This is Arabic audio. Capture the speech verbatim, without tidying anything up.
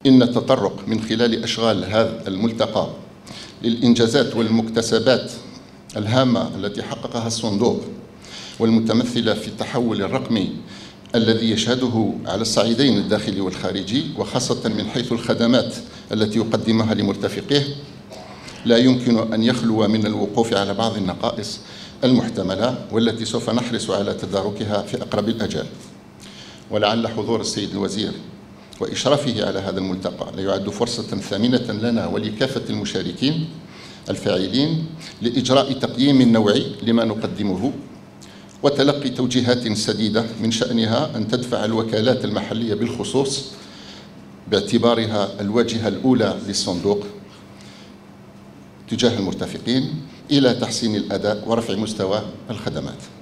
إن التطرق من خلال أشغال هذا الملتقى للإنجازات والمكتسبات الهامة التي حققها الصندوق والمتمثلة في التحول الرقمي الذي يشهده على الصعيدين الداخلي والخارجي، وخاصة من حيث الخدمات التي يقدمها لمرتفقيه، لا يمكن أن يخلو من الوقوف على بعض النقائص المحتملة والتي سوف نحرص على تداركها في أقرب الأجال. ولعل حضور السيد الوزير وإشرافه على هذا الملتقى ليعد فرصة ثمينة لنا ولكافة المشاركين الفاعلين لإجراء تقييم نوعي لما نقدمه وتلقي توجيهات سديدة من شأنها أن تدفع الوكالات المحلية بالخصوص باعتبارها الواجهة الأولى للصندوق تجاه المرتفقين إلى تحسين الأداء ورفع مستوى الخدمات.